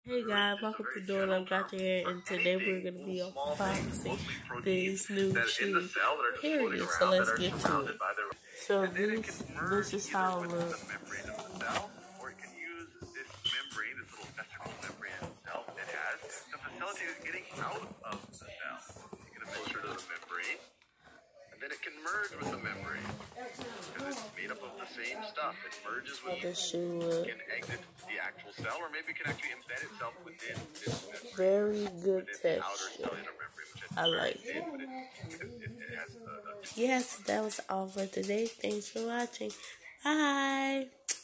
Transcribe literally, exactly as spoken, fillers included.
Hey guys, welcome to Doing Unboxing here, and today we're going to be unboxing these new shoes, period, so let's get to it. So this, this is how it looks. Then it can merge with the membrane because it's made up of the same stuff. It merges with the shoe look. It can exit the actual cell, or maybe it can actually embed itself within this membrane. Very good texture. I like it. it, it, it has the, the yes, that was all for today. Thanks for watching. Bye.